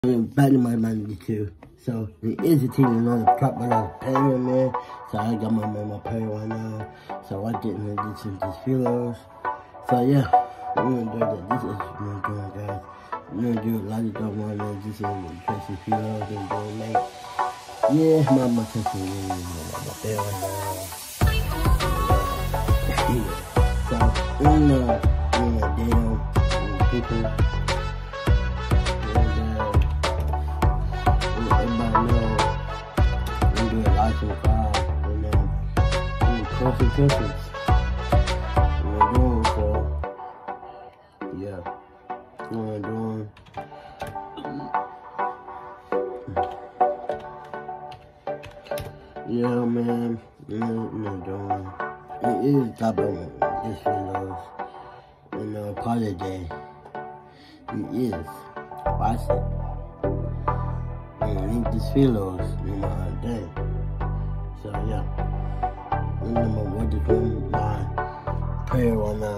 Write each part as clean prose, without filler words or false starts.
Back to my mind too. So it is a team another prop but I was paying man. So I got my pay right now. So I didn't do some these philos. So yeah, I'm gonna do that. This is what I'm doing, guys. I'm gonna do a lot of stuff right now. Just tracing philos and doing like yeah, my touching my pay right now. So in the damn people. Concentrations. We're doing so. Yeah. We're doing. Yeah, man. We're doing. It is top of this videos. Part of the day. It is. Watch it. And link this videos all day. So yeah. I'm going to do my prayer right now.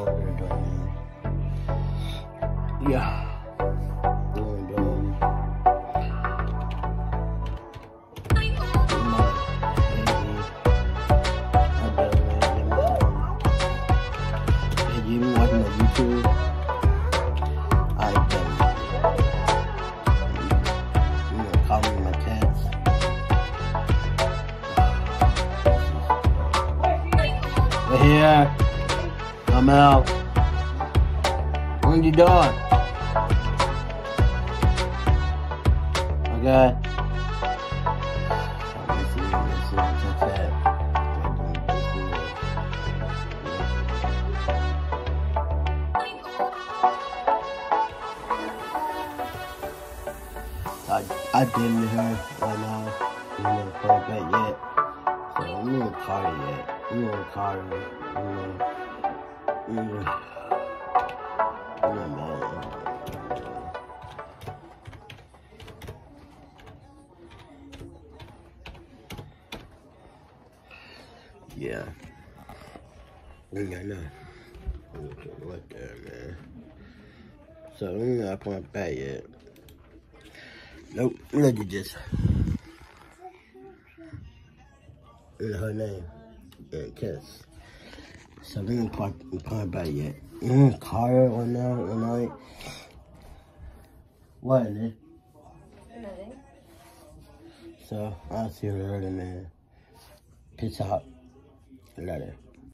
Yeah. If you watching my YouTube, I've been calling my cats. We're here. I'm out. What are you doing? Okay. I didn't her right now. I'm not call it back yet. So I'm gonna call it yet. I'm gonna call her. Yeah. I know. What there, man. So I'm not calling it back yet. Nope. Look at this. Her name. And Kiss. So we don't call it back yet. You don't call her or now or night. What is it? Nothing. So I'll see her later, man. Peace out. Later.